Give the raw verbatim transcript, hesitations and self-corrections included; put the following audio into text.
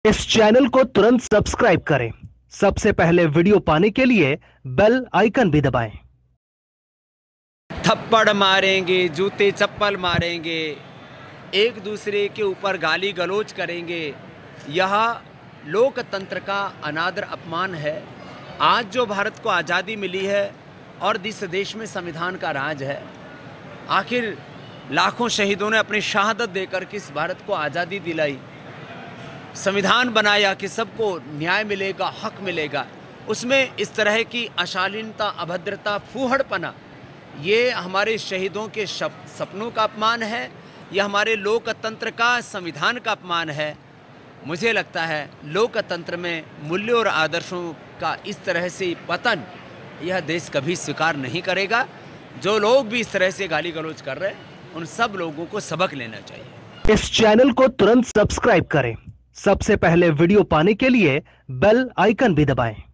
इस चैनल को तुरंत सब्सक्राइब करें। सबसे पहले वीडियो पाने के लिए बेल आइकन भी दबाएं। थप्पड़ मारेंगे, जूते चप्पल मारेंगे, एक दूसरे के ऊपर गाली गलौज करेंगे। यह लोकतंत्र का अनादर अपमान है। आज जो भारत को आज़ादी मिली है और इस देश में संविधान का राज है, आखिर लाखों शहीदों ने अपनी शहादत देकर के इस भारत को आज़ादी दिलाई, संविधान बनाया कि सबको न्याय मिलेगा, हक मिलेगा। उसमें इस तरह की अशालीनता, अभद्रता, फूहड़पना, ये हमारे शहीदों के सपनों का अपमान है, यह हमारे लोकतंत्र का, संविधान का अपमान है। मुझे लगता है लोकतंत्र में मूल्यों और आदर्शों का इस तरह से पतन यह देश कभी स्वीकार नहीं करेगा। जो लोग भी इस तरह से गाली गलौज कर रहे हैं, उन सब लोगों को सबक लेना चाहिए। इस चैनल को तुरंत सब्सक्राइब करें। सबसे पहले वीडियो पाने के लिए बेल आइकन भी दबाएं।